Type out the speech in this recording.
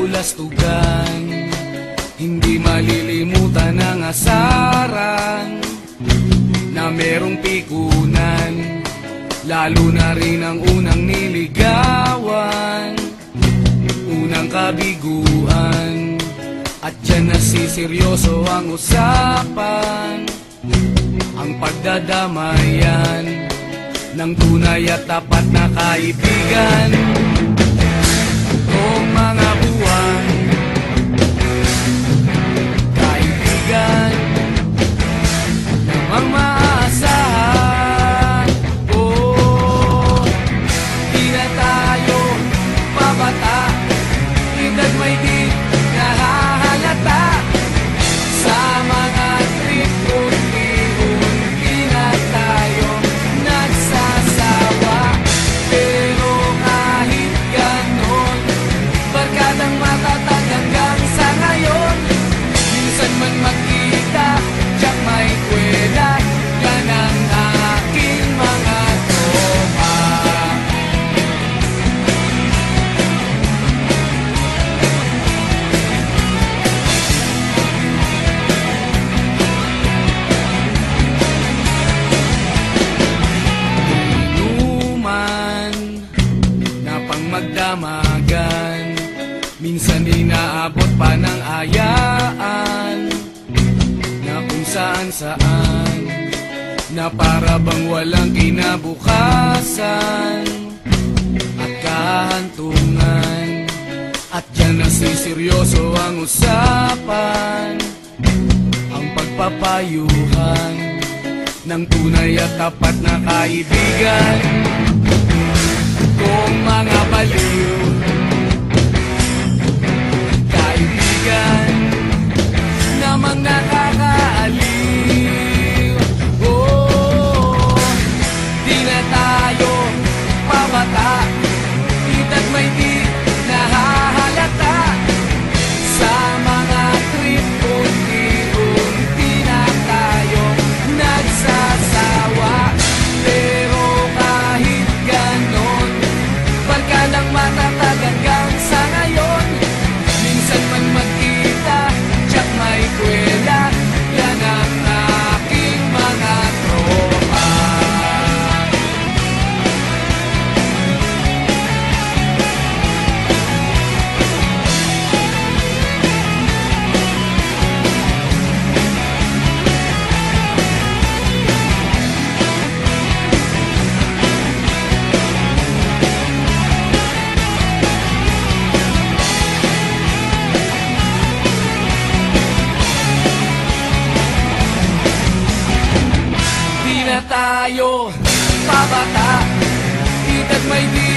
kabulastugan, hindi malilimutan ang asaran na merong pikunan, lalo na rin ang unang niligawan, unang kabiguan. At dyan nasiseryoso ang usapan, ang pagdadamayan ng tunay at tapat na kaibigan. Kung mga buwan, kaibigan namang maaasahan. Oh, di na tayo pabata, edad may di nahahalata. Sa mga trip unti-unti na tayo nagsasawa. Pero kahit ganon, barkadang matatag hanggang sa ngayon. Minsan man magkita, tiyak may kwela, yan ang aking mga tropa. Inuman na pang magdamagan, minsan inaabot pa ng ayaan, na kung saan-saan, na para bang walang kinabukasan at kahantungan. At dyan nasiseryoso ang usapan, ang pagpapayuhan ng tunay at tapat na kaibigan. Kung mga baliw, kaibigan namang nakakaaliw. Oh, di na tayo pabata, edad may di nahahalata. Sa mga trip unti-unti na tayo nagsasawa. Pero kahit ganon, barkadang matatag hanggang sa ngayon. Minsan man magkita, tiyak may kwela, yan ang aking mga tropa. Di na tayo pabata, edad may di